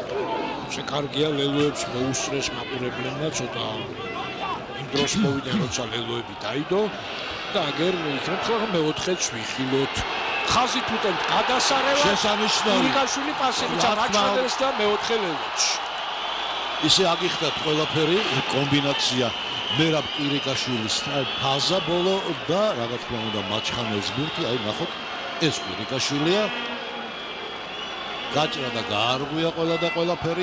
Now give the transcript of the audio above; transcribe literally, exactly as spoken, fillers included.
შეკარგია ლელოებს მოუსწრეს მაყურებლებმა ცოტა იმ დროს მოვიდა როცა ლელოები დაიდო და აგერ იქნებ ხოლმე მეოთხეც ვიხილოთ ხაზით უტევთ გადასარევად შესანიშნავი ირიკაშვილი პასი მიწა მაჩხანელს და მეოთხე ლელოებში ისე აგიხდათ ყველაფერი კომბინაცია Merab Kvirikashvilis ფაზა ბოლო და რა თქმა უნდა მაჩხანელს ბურთი აი ნახოთ ეს Kvirikashvilია გაჭრა და გაარღვია ყველა და ყველაფერი